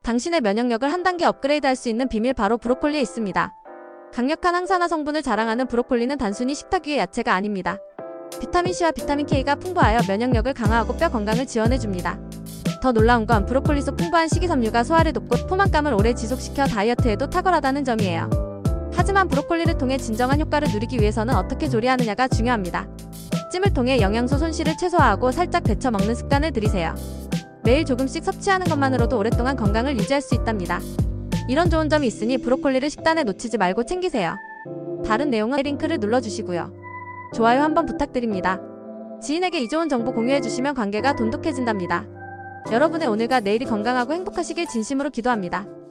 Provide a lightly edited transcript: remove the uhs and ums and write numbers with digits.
당신의 면역력을 한 단계 업그레이드할 수 있는 비밀 바로 브로콜리에 있습니다. 강력한 항산화 성분을 자랑하는 브로콜리는 단순히 식탁 위의 야채가 아닙니다. 비타민C와 비타민K가 풍부하여 면역력을 강화하고 뼈 건강을 지원해줍니다. 더 놀라운 건 브로콜리 속 풍부한 식이섬유가 소화를 돕고 포만감을 오래 지속시켜 다이어트에도 탁월하다는 점이에요. 하지만 브로콜리를 통해 진정한 효과를 누리기 위해서는 어떻게 조리하느냐가 중요합니다. 찜을 통해 영양소 손실을 최소화하고 살짝 데쳐 먹는 습관을 들이세요. 매일 조금씩 섭취하는 것만으로도 오랫동안 건강을 유지할 수 있답니다. 이런 좋은 점이 있으니 브로콜리를 식단에 놓치지 말고 챙기세요. 다른 내용은 링크를 눌러주시고요. 좋아요 한번 부탁드립니다. 지인에게 이 좋은 정보 공유해주시면 관계가 돈독해진답니다. 여러분의 오늘과 내일이 건강하고 행복하시길 진심으로 기도합니다.